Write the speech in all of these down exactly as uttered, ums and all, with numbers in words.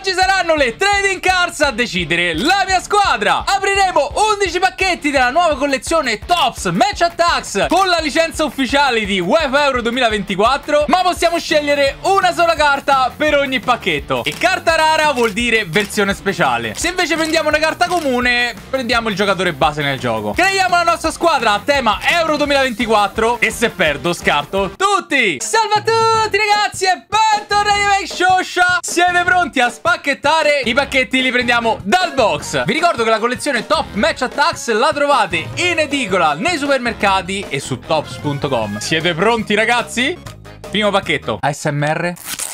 Oggi saranno le trading cards a decidere la mia squadra. Apriremo undici pacchetti della nuova collezione Topps Match Attacks con la licenza ufficiale di UEFA Euro duemilaventiquattro, ma possiamo scegliere una sola carta per ogni pacchetto. E carta rara vuol dire versione speciale. Se invece prendiamo una carta comune, prendiamo il giocatore base nel gioco. Creiamo la nostra squadra a tema Euro duemilaventiquattro e se perdo scarto tutti. Salve a tutti ragazzi e bentornati a Shosha. Siete pronti a spacchettare? I pacchetti li prendiamo dal box. Vi ricordo che la collezione Top Match Attacks la trovate in edicola nei supermercati e su tops punto com. Siete pronti ragazzi? Primo pacchetto. A S M R.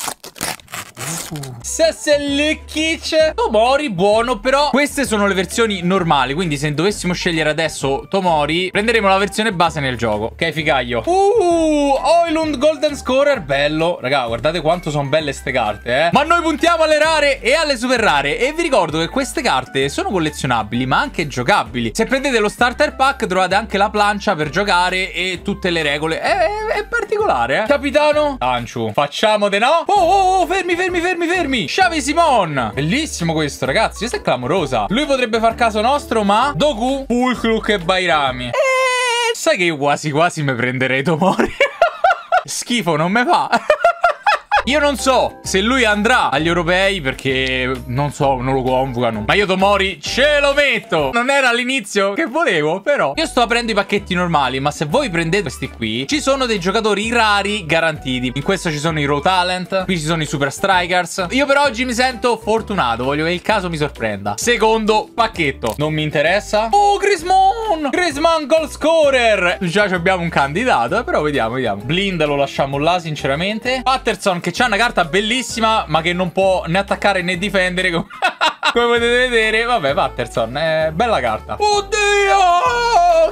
Sesselkic Tomori, buono, però queste sono le versioni normali, quindi se dovessimo scegliere adesso Tomori prenderemo la versione base nel gioco. Ok, figaglio. Uh, Oilund Golden Scorer, bello. Raga, guardate quanto sono belle ste carte, eh. Ma noi puntiamo alle rare e alle super rare. E vi ricordo che queste carte sono collezionabili ma anche giocabili. Se prendete lo starter pack trovate anche la plancia per giocare e tutte le regole. È, è, è particolare, eh. Capitano Anciu, facciamo de no? Oh, oh, oh, fermi, fermi, fermi, fermi. Xavi Simon, bellissimo questo ragazzi, questa è clamorosa. Lui potrebbe far caso nostro, ma Doku, Fulkrug e Bairami. E sai che io quasi quasi mi prenderei Tomori. Schifo, non me fa. Io non so se lui andrà agli europei perché non so, non lo convocano. Ma io Tomori ce lo metto. Non era all'inizio che volevo, però. Io sto aprendo i pacchetti normali, ma se voi prendete questi qui, ci sono dei giocatori rari garantiti. In questo ci sono i Raw Talent, qui ci sono i Super Strikers. Io per oggi mi sento fortunato, voglio che il caso mi sorprenda. Secondo pacchetto. Non mi interessa. Oh, Griezmann! Griezmann Goal Scorer! Già abbiamo un candidato, eh, però vediamo, vediamo. Blind lo lasciamo là, sinceramente. Patterson che c'ha una carta bellissima ma che non può né attaccare né difendere. Come potete vedere. Vabbè, Patterson è bella carta. Oddio,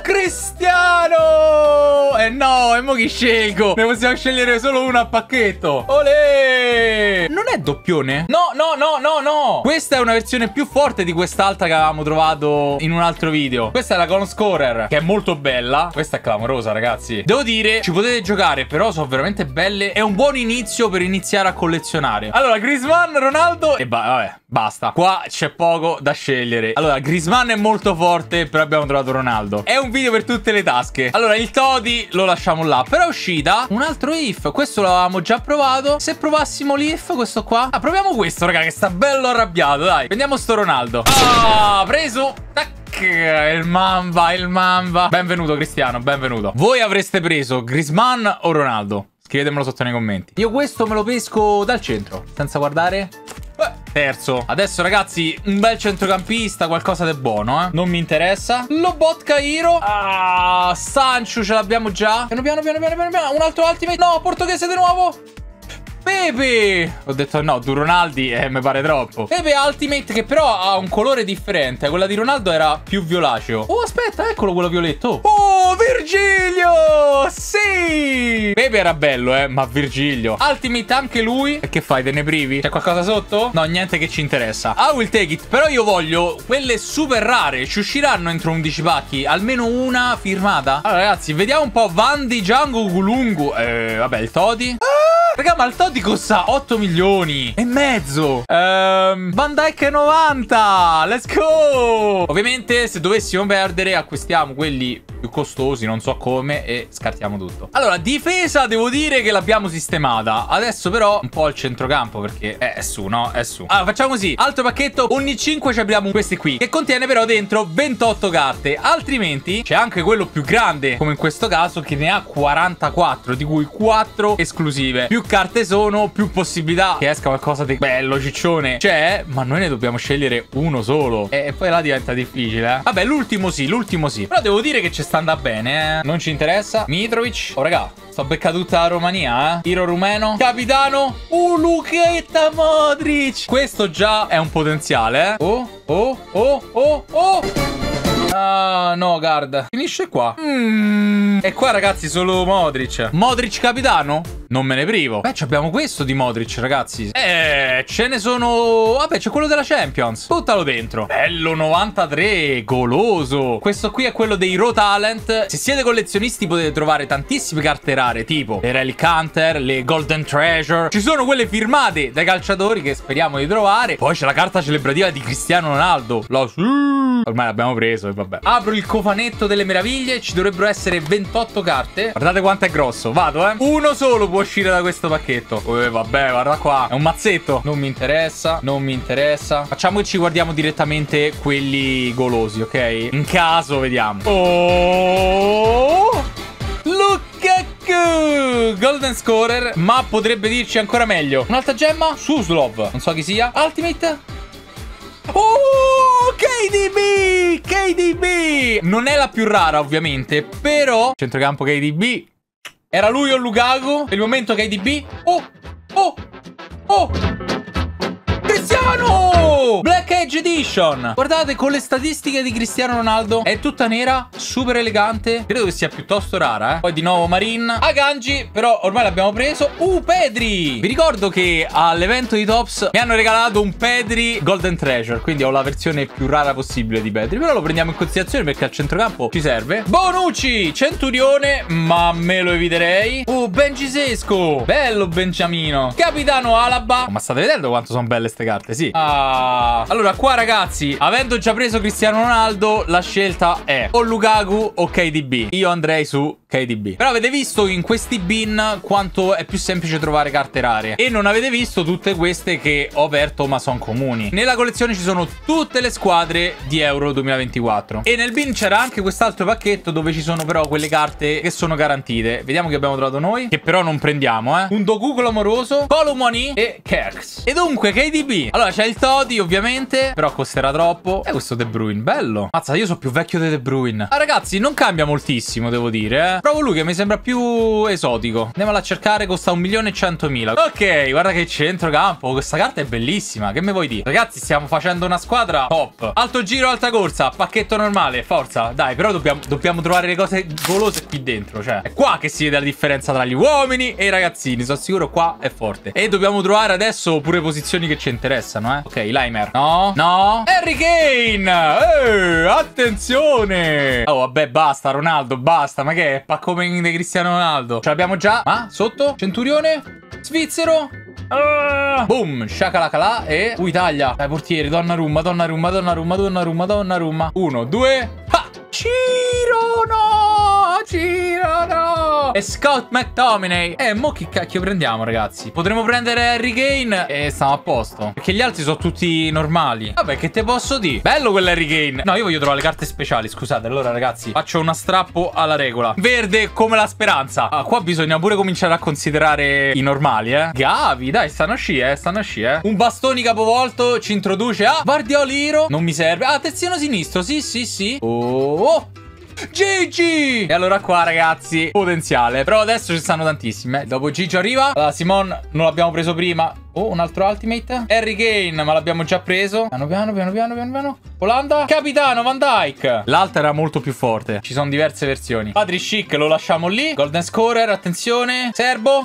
Cristiano. Eh no, e mo chi scelgo? Ne possiamo scegliere solo uno a pacchetto. Olè. Non è doppione? No, no, no, no, no. Questa è una versione più forte di quest'altra che avevamo trovato in un altro video. Questa è la Goal Scorer, che è molto bella. Questa è clamorosa ragazzi. Devo dire, ci potete giocare, però sono veramente belle. È un buon inizio per iniziare a collezionare. Allora, Griezmann, Ronaldo e ba vabbè, basta. Qua c'è poco da scegliere. Allora, Griezmann è molto forte, però abbiamo trovato Ronaldo. È un video per tutte le tasche. Allora, il Todi lo lasciamo là. Però è uscita un altro if. Questo l'avevamo già provato. Se provassimo l'if, questo qua. Ah, proviamo questo, raga, che sta bello arrabbiato. Dai, prendiamo sto Ronaldo. Ah, preso. Tac. Il Mamba, il Mamba. Benvenuto Cristiano, benvenuto. Voi avreste preso Griezmann o Ronaldo? Scrivetemelo sotto nei commenti. Io questo me lo pesco dal centro, senza guardare. Beh, terzo. Adesso ragazzi, un bel centrocampista, qualcosa di buono, eh. Non mi interessa. Lobotka Hero. Ah, Sancho ce l'abbiamo già. Piano piano piano piano piano piano. Un altro ultimate. No, portoghese di nuovo. Pepe. Ho detto no, du Ronaldi e eh, mi pare troppo. Pepe Ultimate, che però ha un colore differente. Quella di Ronaldo era più violaceo. Oh, aspetta, eccolo quello violetto. Oh, Virgilio. Sì. Pepe era bello, eh, ma Virgilio Ultimate anche lui. E che fai, te ne privi? C'è qualcosa sotto? No, niente che ci interessa. I will take it. Però io voglio quelle super rare. Ci usciranno entro undici pacchi almeno una firmata. Allora ragazzi, vediamo un po'. Vandi, Django, Gulungu. Eh, vabbè, il Todi. Ah! Raga, ma il Todi costa otto milioni e mezzo. um, Van Dijk novanta. Let's go. Ovviamente se dovessimo perdere acquistiamo quelli più costosi, non so come, e scartiamo tutto. Allora, difesa devo dire che l'abbiamo sistemata. Adesso però un po' al centrocampo, perché è, è su, no? È su. Allora facciamo così. Altro pacchetto. Ogni cinque ci abbiamo questi qui, che contiene però dentro ventotto carte. Altrimenti c'è anche quello più grande, come in questo caso, che ne ha quarantaquattro, di cui quattro esclusive. Più carte sono, più possibilità che esca qualcosa di bello, ciccione c'è, ma noi ne dobbiamo scegliere uno solo. E poi là diventa difficile, eh. Vabbè, l'ultimo sì, l'ultimo sì. Però devo dire che ci sta andando bene, eh. Non ci interessa. Mitrovic. Oh, raga, sto beccando tutta la Romania, eh. Hero rumeno. Capitano. Uh, Luchetta Modric. Questo già è un potenziale, eh. Oh, oh, oh, oh, oh. Ah, no, guarda. Finisce qua. Mm. E qua, ragazzi, solo Modric. Modric capitano? non me ne privo. Beh, abbiamo questo di Modric, ragazzi. Eh, ce ne sono... Vabbè, c'è quello della Champions. Buttalo dentro. Bello, novantatré, goloso. Questo qui è quello dei Raw Talent. Se siete collezionisti potete trovare tantissime carte rare, tipo le Relic Hunter, le Golden Treasure. Ci sono quelle firmate dai calciatori che speriamo di trovare. Poi c'è la carta celebrativa di Cristiano Ronaldo. La sì. Ormai l'abbiamo preso e vabbè. Apro il cofanetto delle meraviglie. Ci dovrebbero essere ventotto carte. Guardate quanto è grosso. Vado, eh. Uno solo può uscire da questo pacchetto. Eh, vabbè, guarda qua. È un mazzetto. Non mi interessa. Non mi interessa. Facciamo che ci guardiamo direttamente quelli golosi, ok? In caso, vediamo. Oh! Lukaku! Golden scorer. Ma potrebbe dirci ancora meglio. Un'altra gemma. Suslov. Non so chi sia. Ultimate. Oh, K D B! K D B! Non è la più rara, ovviamente, però centrocampo K D B. Era lui o Lukaku? Per il momento K D B. Oh! Oh! Oh! Cristiano! Black Edge Edition. Guardate, con le statistiche di Cristiano Ronaldo. È tutta nera, super elegante. Credo che sia piuttosto rara, eh. Poi di nuovo Marin. Akanji, però ormai l'abbiamo preso. Uh, Pedri. Vi ricordo che all'evento di Tops mi hanno regalato un Pedri Golden Treasure, quindi ho la versione più rara possibile di Pedri. Però lo prendiamo in considerazione perché al centrocampo ci serve. Bonucci, Centurione, ma me lo eviterei. Uh, Benji Sesko. Bello Beniamino. Capitano Alaba. Oh, ma state vedendo quanto sono belle ste carte? Sì. Ah. Allora qua ragazzi, avendo già preso Cristiano Ronaldo, la scelta è o Lukaku o K D B. Io andrei su K D B. Però avete visto in questi bin quanto è più semplice trovare carte rare. E non avete visto tutte queste che ho aperto ma sono comuni. Nella collezione ci sono tutte le squadre di Euro duemilaventiquattro. E nel bin c'era anche quest'altro pacchetto dove ci sono però quelle carte che sono garantite. Vediamo che abbiamo trovato noi, che però non prendiamo, eh. Un Doku clamoroso, Colomoni e Kerks. E dunque K D B. Allora c'è il Todi ovviamente, però costerà troppo. E questo De Bruyne, bello. Mazza, io sono più vecchio di De Bruyne. Ah ragazzi, non cambia moltissimo, devo dire, eh. Provo lui che mi sembra più esotico. Andiamola a cercare, costa un milione e centomila. Ok, guarda che centrocampo. Questa carta è bellissima, che me vuoi dire? Ragazzi, stiamo facendo una squadra top. Alto giro, alta corsa, pacchetto normale, forza. Dai, però dobbiamo, dobbiamo trovare le cose golose qui dentro. Cioè, è qua che si vede la differenza tra gli uomini e i ragazzini. Sono sicuro qua è forte. E dobbiamo trovare adesso pure posizioni che ci interessano, eh. Ok, Laimer. No, no. Harry Kane. Eh, attenzione. Oh, vabbè, basta, Ronaldo, basta. Ma che è? Paccone di Cristiano Ronaldo. Ce l'abbiamo già. Ma sotto? Centurione. Svizzero. Uh, boom, shakalakala e uh, Italia. Dai, portieri, Donnarumma, Donnarumma, Donnarumma, Donnarumma, Donnarumma. Uno, due. Ha! Ciro, no! Ciro, no! E Scott McTominay. Eh, mo che cacchio prendiamo, ragazzi? Potremmo prendere Harry Kane e stiamo a posto. Perché gli altri sono tutti normali. Vabbè, che te posso dire? Bello quell'Harry Kane. No, io voglio trovare le carte speciali, scusate. Allora, ragazzi, faccio una strappo alla regola. Verde come la speranza. Ah, qua bisogna pure cominciare a considerare i normali, eh. Gavi, dai, stanno a sci, eh. Stanno a sci, eh. Un bastoni capovolto ci introduce a Guardioli Hero. Non mi serve. Ah, terzino sinistro. Sì, sì, sì. Oh. Gigi! E allora qua ragazzi, potenziale. Però adesso ci stanno tantissime. Dopo Gigi arriva. Allora, Simon non l'abbiamo preso prima. Oh, un altro Ultimate. Harry Kane, ma l'abbiamo già preso. Piano piano, piano piano, piano piano. Olanda. Capitano, Van Dijk. L'altra era molto più forte. Ci sono diverse versioni. Padri Chic lo lasciamo lì. Golden Scorer, attenzione. Serbo.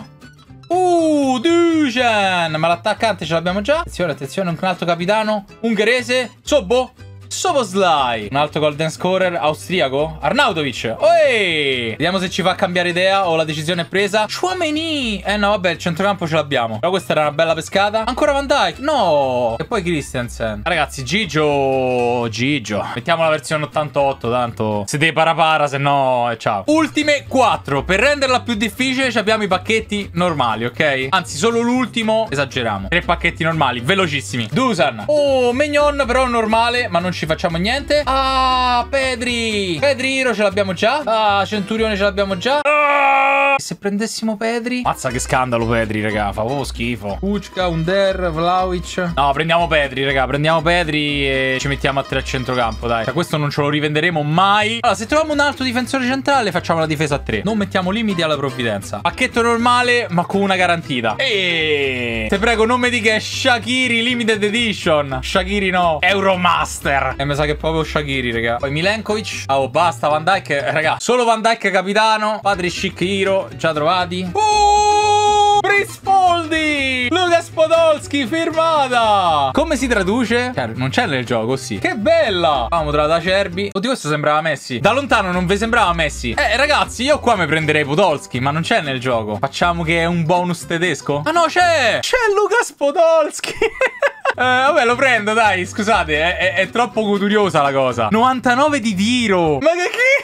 Uh, Dujan. Ma l'attaccante ce l'abbiamo già. Attenzione, attenzione, un altro capitano. Ungherese. Sobo. Soboslai. Un altro Golden Scorer austriaco. Arnautovic. Oi! Vediamo se ci fa cambiare idea o la decisione è presa. Chouameni. Eh no, vabbè, il centrocampo ce l'abbiamo. Però questa era una bella pescata. Ancora Van Dijk. No. E poi Christensen. Ragazzi, Gigio. Gigio. Mettiamo la versione ottantotto. Tanto se dei parapara, se no, eh, ciao. Ultime quattro. Per renderla più difficile abbiamo i pacchetti normali, ok? Anzi, solo l'ultimo esageriamo. Tre pacchetti normali, velocissimi. Dusan. Oh, Mignon però normale, ma non ci facciamo niente. Ah, Pedri. Pedri Hero ce l'abbiamo già. Ah, Centurione ce l'abbiamo già. Ah! Se prendessimo Pedri. Mazza che scandalo Pedri, raga. Fa proprio schifo. Kuchka, Under, Vlahovic. No, prendiamo Pedri, raga. Prendiamo Pedri e ci mettiamo a tre a centrocampo, dai. Cioè, questo non ce lo rivenderemo mai. Allora, se troviamo un altro difensore centrale, facciamo la difesa a tre. Non mettiamo limiti alla provvidenza. Pacchetto normale, ma con una garantita. E te prego, non mi dica che è Shaqiri Limited Edition. Shaqiri no. Euromaster. E mi sa che è proprio Shaqiri, raga. Poi Milenkovic. Oh, basta, Van Dijk, raga. Solo Van Dijk capitano. Padri Chic Hero, già trovati. Oh! Chris Foldi, Lucas Podolski, firmata. Come si traduce? Cioè, non c'è nel gioco, sì. Che bella. Vamo trovata da Cerbi. Oddio, questo sembrava Messi. Da lontano non vi sembrava Messi. Eh, ragazzi, io qua mi prenderei Podolski, ma non c'è nel gioco. Facciamo che è un bonus tedesco? Ah no, c'è. C'è Lucas Podolski. Eh, vabbè, lo prendo, dai, scusate, è, è, è troppo curiosa la cosa. novantanove di tiro. Ma che chi?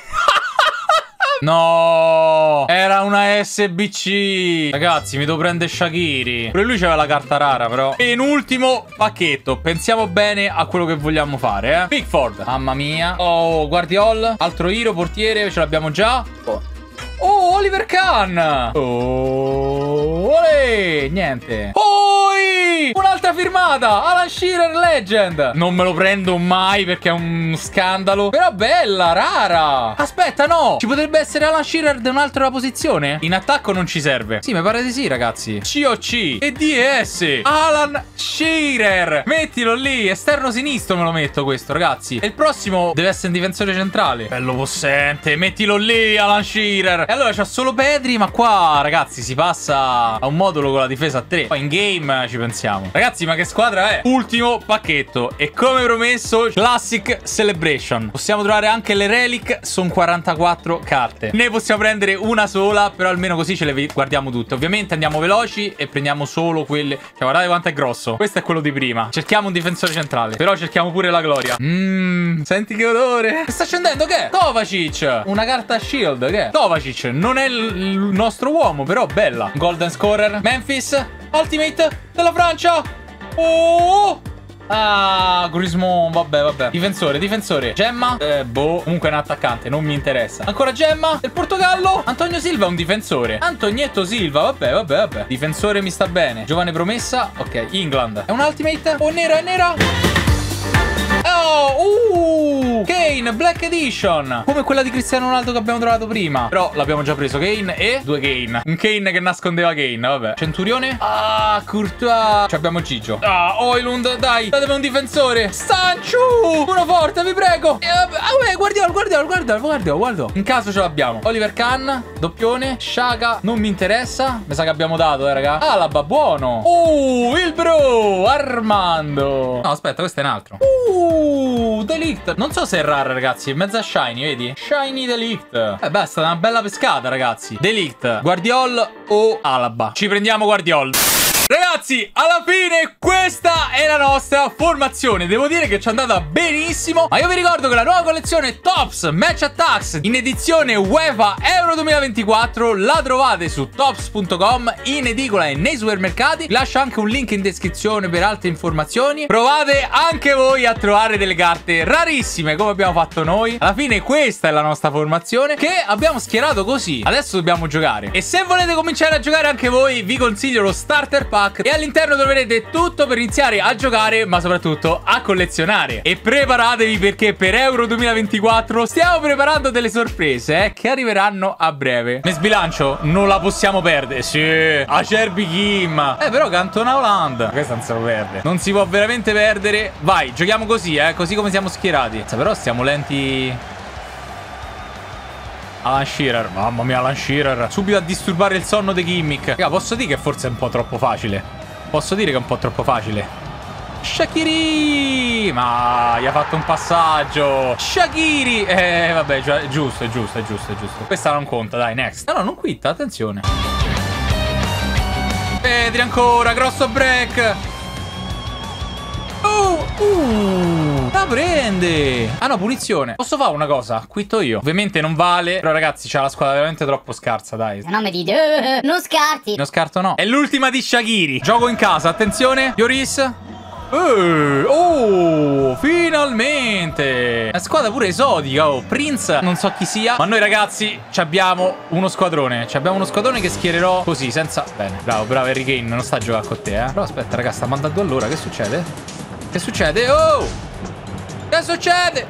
No, era una S B C. Ragazzi, mi devo prendere Shaqiri. Pure lui c'aveva la carta rara, però. Penultimo pacchetto. Pensiamo bene a quello che vogliamo fare, eh. Pickford. Mamma mia. Oh, Guardiol. Altro Hero, portiere, ce l'abbiamo già. Oh. Oh, Oliver Kahn. Oh, olè. Niente. Poi un'altra firmata. Alan Shearer Legend. Non me lo prendo mai perché è un scandalo. Però bella, rara. Aspetta, no. Ci potrebbe essere Alan Shearer da un'altra posizione? In attacco non ci serve. Sì, mi pare di sì, ragazzi. C O C e D S. Alan Shearer. Mettilo lì. Esterno sinistro me lo metto questo, ragazzi. E il prossimo deve essere un difensore centrale. Bello possente. Mettilo lì, Alan Shearer. E allora c'ha solo Pedri, ma qua, ragazzi, si passa a un modulo con la difesa a tre. Poi in game ci pensiamo. Ragazzi, ma che squadra è? Ultimo pacchetto. E come promesso, Classic Celebration. Possiamo trovare anche le relic. Sono quarantaquattro carte. Ne possiamo prendere una sola, però almeno così ce le guardiamo tutte. Ovviamente andiamo veloci e prendiamo solo quelle. Cioè, guardate quanto è grosso. Questo è quello di prima. Cerchiamo un difensore centrale. Però cerchiamo pure la gloria. Mmm, senti che odore. Che sta scendendo? Che è? Kovacic. Una carta shield. Che è? Kovacic. Non è il nostro uomo, però bella. Golden scorer. Memphis. Ultimate della Francia. Oh. Ah, Griezmann. Vabbè, vabbè. Difensore, difensore. Gemma. Eh, boh. Comunque è un attaccante. Non mi interessa. Ancora Gemma. Del Portogallo. Antonio Silva è un difensore. Antonietto Silva. Vabbè, vabbè, vabbè. Difensore mi sta bene. Giovane promessa. Ok, England. È un ultimate. Oh, nera, è nera. Oh, uh, Kane, Black Edition. Come quella di Cristiano Ronaldo che abbiamo trovato prima. Però l'abbiamo già preso, Kane e due Kane. Un Kane che nascondeva Kane, vabbè. Centurione. Ah, Courtois. Ci abbiamo Gigio. Ah, Højlund, dai, datemi un difensore. Sancho. Uno forte, vi prego. E vabbè, vabbè, guardiamo, guardiamo, guardiamo, guardiamo, guardiamo. In caso ce l'abbiamo. Oliver Kahn, doppione. Xhaka, non mi interessa. Mi sa che abbiamo dato, eh, raga. Alaba, buono. Uh, il bro, Armando. No, aspetta, questo è un altro. Uh, De Ligt. Non so se è rara, ragazzi. È mezza shiny, vedi? Shiny De Ligt. Eh beh, è stata una bella pescata, ragazzi. De Ligt, Guardiol o Alaba? Ci prendiamo Guardiol. Ragazzi, alla fine questa è la nostra formazione. Devo dire che ci è andata benissimo. Ma io vi ricordo che la nuova collezione Tops Match Attacks in edizione UEFA Euro duemilaventiquattro la trovate su tops punto com, in edicola e nei supermercati. Vi lascio anche un link in descrizione per altre informazioni. Provate anche voi a trovare delle carte rarissime come abbiamo fatto noi. Alla fine questa è la nostra formazione che abbiamo schierato così. Adesso dobbiamo giocare. E se volete cominciare a giocare anche voi, vi consiglio lo Starter Pack e all'interno troverete tutto per iniziare a giocare, ma soprattutto a collezionare. E preparatevi perché per Euro duemilaventiquattro stiamo preparando delle sorprese, eh, che arriveranno a breve. Ne sbilancio, non la possiamo perdere. Sì, Acerbi Kim. Eh, però Cantona Holland. Questa non si può perdere. Non si può veramente perdere. Vai, giochiamo così, eh, così come siamo schierati. Però stiamo lenti. Alan Shearer, mamma mia, Alan Shearer. Subito a disturbare il sonno dei gimmick. Raga, posso dire che forse è un po' troppo facile. Posso dire che è un po' troppo facile. Shaqiri. Ma gli ha fatto un passaggio. Shaqiri. Eh, vabbè, è giusto, è giusto, è giusto, è giusto. Questa non conta, dai, next. No, no, non quitta, attenzione. Pedri ancora, grosso break. Uh, uh, la prende. Ah no, punizione. Posso fare una cosa? Quitto io. Ovviamente non vale. Però ragazzi, c'ha la squadra veramente troppo scarsa, dai. No, mi dite, non scarti. Non scarto, no. È l'ultima di Shaqiri. Gioco in casa, attenzione. Lloris. Uh, oh, finalmente. È squadra pure esotica. Oh, Prince, non so chi sia. Ma noi ragazzi ci abbiamo uno squadrone. Ci abbiamo uno squadrone che schiererò così, senza... Bene, bravo, bravo Harry Kane. Non sta a giocare con te, eh. Però aspetta, raga, sta mandando allora. Che succede? Che succede? Oh! Che succede?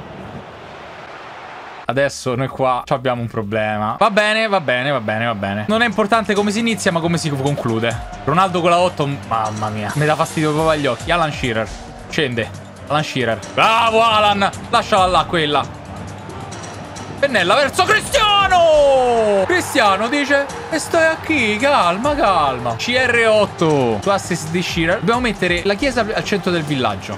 Adesso noi qua abbiamo un problema. Va bene, va bene, va bene, va bene. Non è importante come si inizia, ma come si conclude. Ronaldo con la otto, mamma mia, mi dà fastidio proprio agli occhi. Alan Shearer, scende. Alan Shearer, bravo Alan. Lasciala là, quella. Pennella verso Cristiano. Oh! Cristiano dice: e stai qui, calma, calma. C R otto su assist di Shearer. Dobbiamo mettere la chiesa al centro del villaggio.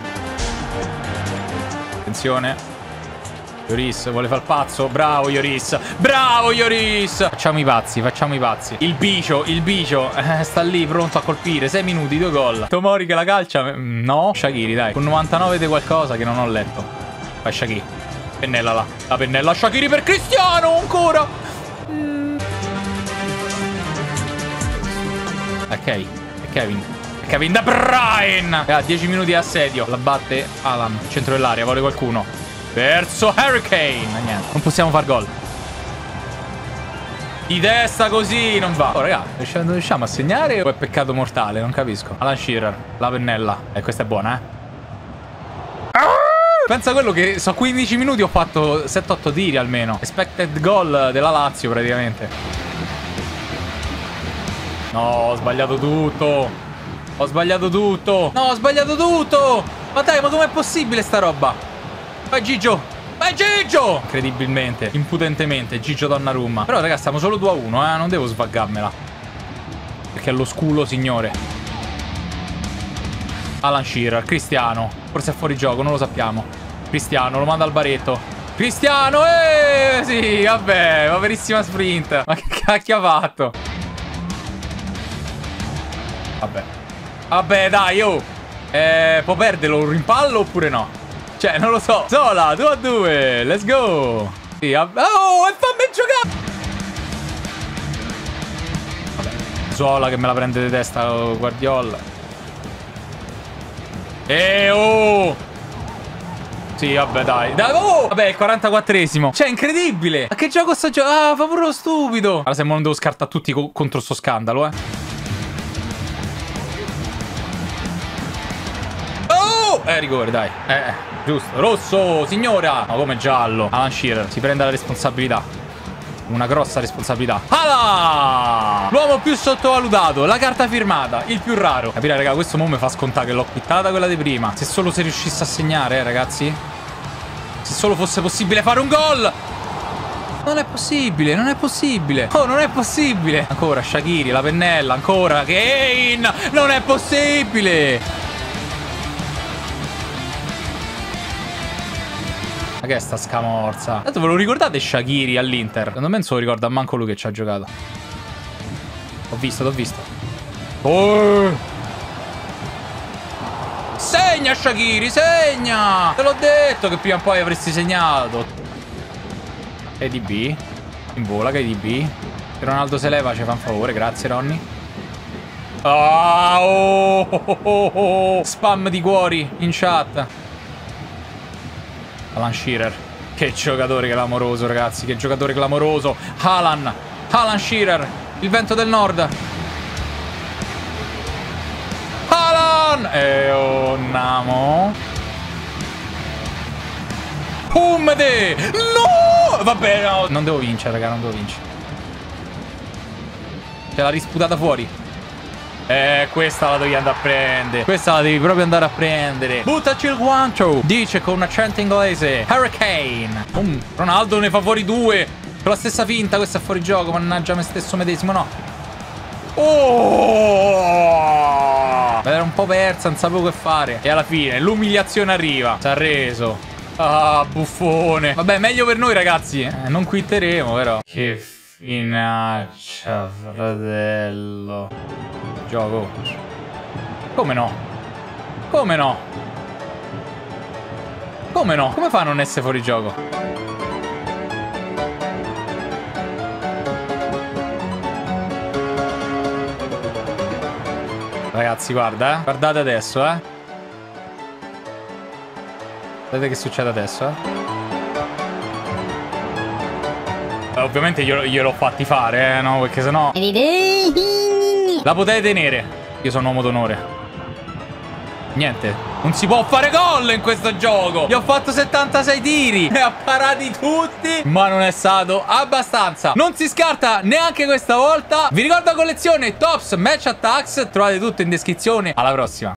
Attenzione. Lloris vuole far pazzo. Bravo Lloris. Bravo Lloris. Facciamo i pazzi, facciamo i pazzi. Il bicio, il bicio eh, sta lì pronto a colpire. sei minuti, due gol. Tomori che la calcia. No. Shaqiri, dai. Con novantanove di qualcosa che non ho letto. Vai Shaqiri. Pennella là. La pennella Shaqiri per Cristiano ancora. Mm. È Kevin. È Kevin. È Kevin De Bruyne. Ha dieci minuti di assedio. La batte Alan. Centro dell'area. Vuole qualcuno. Verso Harry Kane. Niente. Non possiamo far gol. Di testa così non va. Oh raga, non riusciamo a segnare o è peccato mortale? Non capisco. Alan Shearer. La pennella. E eh, questa è buona, eh. Pensa a quello che so quindici minuti ho fatto sette otto tiri almeno. Expected goal della Lazio praticamente. No, ho sbagliato tutto. Ho sbagliato tutto. No, ho sbagliato tutto. Ma dai, ma com'è possibile sta roba? Vai Gigio. Vai Gigio. Incredibilmente, impudentemente Gigio Donnarumma. Però ragazzi stiamo solo due a uno, eh. Non devo svaggarmela. Perché è lo sculo signore. Alan Shearer. Cristiano. Forse è fuori gioco, non lo sappiamo. Cristiano lo manda al baretto. Cristiano. Eh sì, vabbè. Poverissima sprint. Ma che cacchio ha fatto? Vabbè. Vabbè dai, oh. Eh, può perderlo un rimpallo oppure no? Cioè, non lo so. Zola, due a due. Let's go. Sì, oh, e fammi giocare. Vabbè. Zola che me la prende di testa, oh, Guardiola. E oh. Sì, vabbè, dai. dai oh. Vabbè, il quarantaquattresimo. Cioè, incredibile. Ma che gioco sto giocando? Ah, fa pure lo stupido. Allora, se non devo scartare tutti co contro sto scandalo, eh. Eh, rigore, dai. Eh, giusto. Rosso, signora. Ma come giallo. Alan Shearer si prende la responsabilità. Una grossa responsabilità. Hala! L'uomo più sottovalutato. La carta firmata. Il più raro. Capire, raga, questo mo mi fa scontare che l'ho quittata quella di prima. Se solo si riuscisse a segnare, eh, ragazzi. Se solo fosse possibile fare un gol. Non è possibile, non è possibile. Oh, non è possibile. Ancora Shaqiri, la pennella. Ancora Kane. Non è possibile. Ma che è sta scamorza? Tanto ve lo ricordate Shaqiri all'Inter? Secondo me non se lo ricorda manco lui che ci ha giocato. Ho visto, l'ho visto. Oh! Segna Shaqiri, segna! Te l'ho detto che prima o poi avresti segnato. E D B. In vola che è D B. Se Ronaldo se leva ci fa un favore, grazie Ronny. Ah, oh, oh, oh, oh. Spam di cuori in chat. Alan Shearer. Che giocatore clamoroso, ragazzi. Che giocatore clamoroso. Alan. Alan Shearer. Il vento del nord. Alan. E oh, namo. Umde. No. Vabbè, no. Non devo vincere, raga. Non devo vincere. Ce l'ha risputata fuori. Eh, questa la devi andare a prendere. Questa la devi proprio andare a prendere. Buttaci il guancio. Dice con un accento inglese. Harry Kane. um, Ronaldo ne fa fuori due. Con la stessa finta. Questo è fuori gioco. Mannaggia me stesso medesimo. No. Oh, era un po' persa. Non sapevo che fare. E alla fine l'umiliazione arriva. Si è arreso. Ah, buffone. Vabbè, meglio per noi ragazzi, eh, non quitteremo però. Che finaccia, fratello. Gioco. Come no? Come no? Come no? Come fa a non essere fuori gioco? Ragazzi, guarda, eh. Guardate adesso, eh. Vedete che succede adesso, eh. eh ovviamente glielo, gliel'ho fatti fare, eh, no? Perché sennò... La potete tenere. Io sono uomo d'onore. Niente. Non si può fare gol in questo gioco. Gli ho fatto settantasei tiri. Ne ha parati tutti. Ma non è stato abbastanza. Non si scarta neanche questa volta. Vi ricordo la collezione Tops Match Attacks. Trovate tutto in descrizione. Alla prossima.